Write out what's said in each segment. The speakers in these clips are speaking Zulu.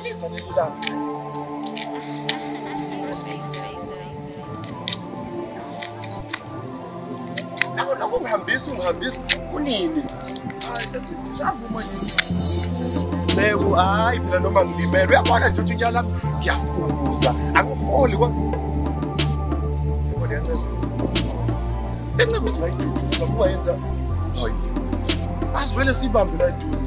Iyaqalisa le la. Lokho ungihambisa kunini? Hayi sethi savuma yini? Cebo hayi phela noma ngilimele uyabona nje ukuthi unyala ngiyafuza angiholi kwa. Kodwa yancela. Bencela singayiduduza kuba yenza hayi. Asivele sibambe la duze.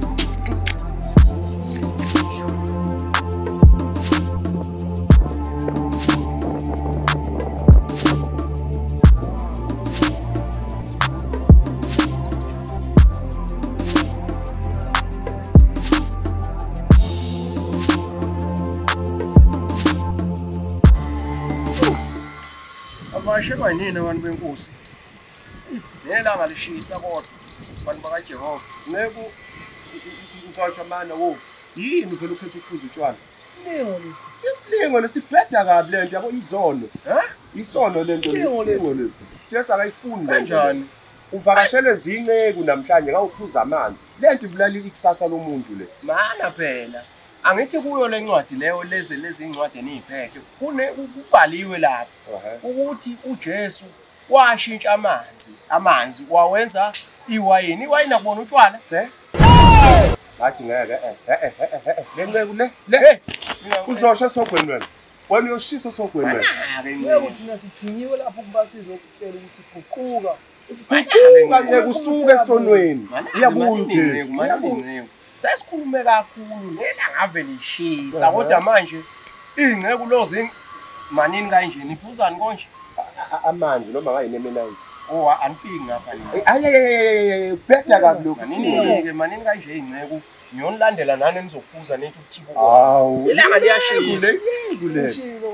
Abashe banini abantu benkosi. Nelanga lishisa kodwa abantu bakajehova. Neku ucashwa mana wo. Yini vele ukhetha ukuphuza utshwala? Silingo lesi. Isilingo lesibhedda kabi lento yabo izono. Isono lento lesi. Jesa akayifuni kanjani? Uvakashele zinceku namhlanje ngawuphuza amanzi. Lento ibulala ikusasa lomuntu le. Mana phela. Angithi kuyo lencwadi leyo lezi incwadi eniziphethe kubhaliwe lapha ukuthi uJesu washintsha amanzi wawenza iwayini akubona utshwala bathi ngeke lenceku le uzosha sogweni wena uyoshisa sogweni wena ngeke thina sithinyiwe lapho kuba sizokutshela ukuthi guquka isiquqa kusuka esonweni uyabuya nje sesikhulume kakhulu lena ngave lishisa kodwa manje ingceku lozi manini kanje niphuzani konje amanzi noma ngayinemenayi anifiki ngapha ayi bhedda kabi lokho manini kanje ingceku ngiyonilandela nani nizophuza nethi ukuthibo hawu ilanga liyashisa kule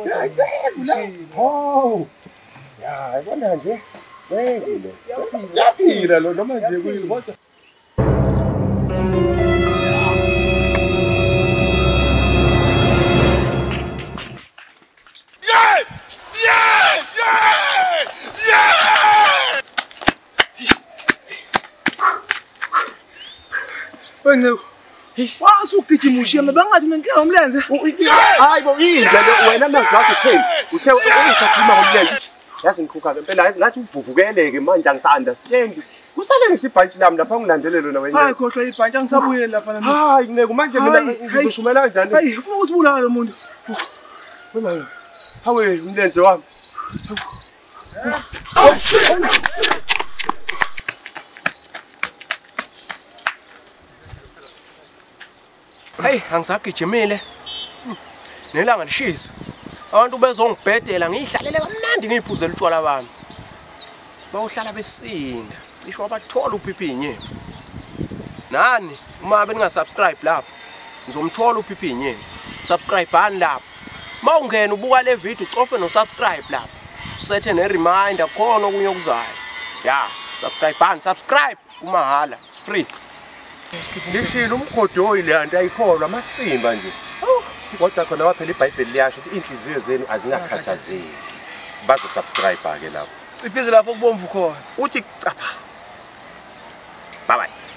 hawu ya yabona nje ngekule yaphila lo noma nje kuyini kodwa Wena wasugijima ushiyeme bangathi nenkinga ngomlenze hayi bo inje wena amazi wakho uthe uyisakhuluma ngomlenze yazi ngikhuka ngempela yazi ngathi uvuvukeleke manje angisa-understand kusale ngisibhantshi lami lapha ngilandelelo na wena hayi khohlwa ibhantshi angisabuyeli lapha nami hayi nceke manje mina ngizoshumela kanjani hayi ufuna ukusibulala lo muntu wena hawe umlenze wami hey angisagijimile nelanga lishisa abantu bezongibhedela ngihlalele kamnandi ngiphuzela utshwala bami bawuhlala besinda cishe wabathola uPhipi Inyevu nani uma beningasubscribe lapho ngizomthola uPhipi Inyevu subscribe ani lapho mawungena ubuka le video ucofe no subscribe lapho usethe ne reminder khona okunye okuzayo ya subscribe kumahala it's free ngishilo umgodoyi leyanto ayikholwa amasimba nje kodwa khona waphela iBhayibheli liyasho ukuthi inhliziyo zenu azingakhathazeki bazo subscribe ke lapho iphize lapho kubomvu khona uthi capha bye bye